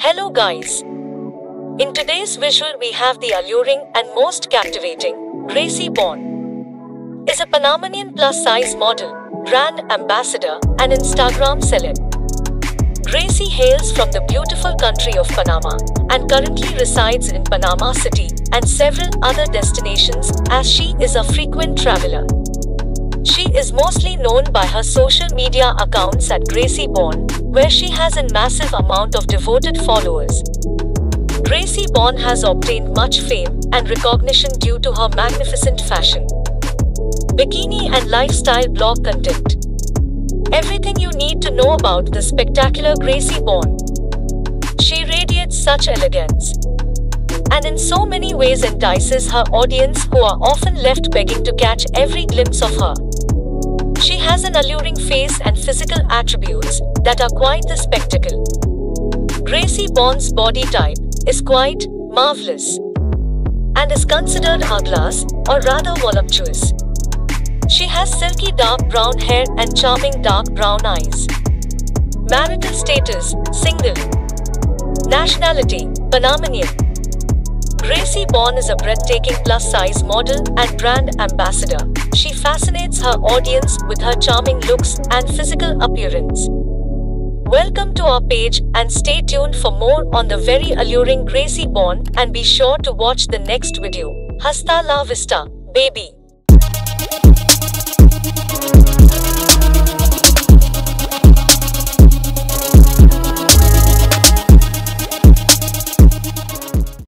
Hello guys. In today's visual we have the alluring and most captivating Gracie Bond. Is a Panamanian plus-size model, brand ambassador and Instagram celeb. Gracie hails from the beautiful country of Panama and currently resides in Panama City and several other destinations as she is a frequent traveler. She is mostly known by her social media accounts at Gracie Bond, where she has a massive amount of devoted followers. Gracie Bond has obtained much fame and recognition due to her magnificent fashion, bikini and lifestyle blog content. Everything you need to know about the spectacular Gracie Bond. She radiates such elegance and in so many ways entices her audience who are often left begging to catch every glimpse of her. She has an alluring face and physical attributes that are quite the spectacle. Gracie Bond's body type is quite marvelous and is considered hourglass or rather voluptuous. She has silky dark brown hair and charming dark brown eyes. Marital status, single. Nationality, Panamanian. Gracie Bond is a breathtaking plus-size model and brand ambassador. She fascinates her audience with her charming looks and physical appearance. Welcome to our page and stay tuned for more on the very alluring Gracie Bond and be sure to watch the next video. Hasta la vista, baby.